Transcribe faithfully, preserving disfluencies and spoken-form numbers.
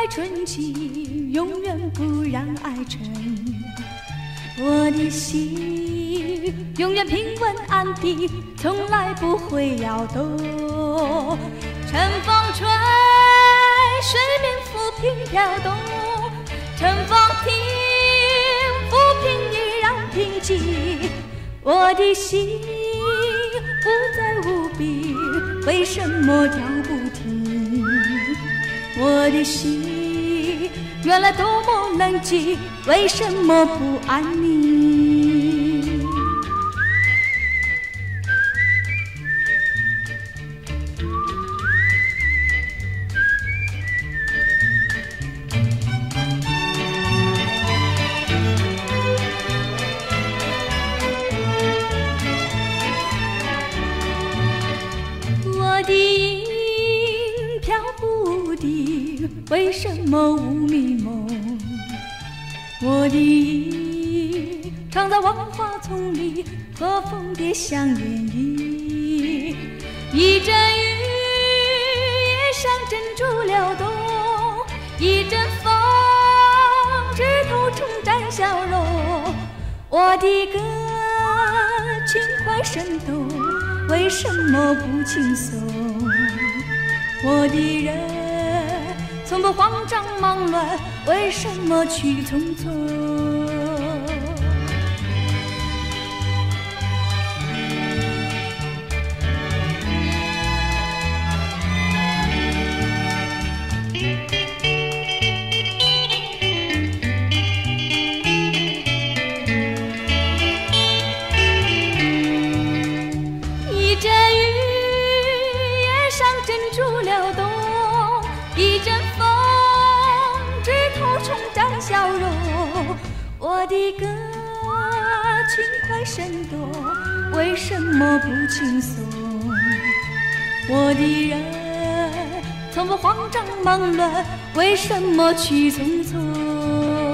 爱纯净，永远不让爱沉。我的心永远平稳安定，从来不会摇动。乘风吹，水面浮萍飘动，乘风停，浮萍依然平静。我的心不再无比，为什么跳不停？我的心原来多么冷静，为什么不安宁？我的影飘不定，为什么无迷梦？我的影藏在万花丛里，和蜂蝶像涟漪。一阵雨也像珍珠流动，一阵风枝头重展笑容。我的歌轻快生动，为什么不轻松？我的人从不慌张忙乱，为什么去匆匆？一阵雨也像珍珠流动，一阵风枝头重展笑容。我的歌轻快生动，为什么不轻松？我的人从不慌张忙乱，为什么去匆匆？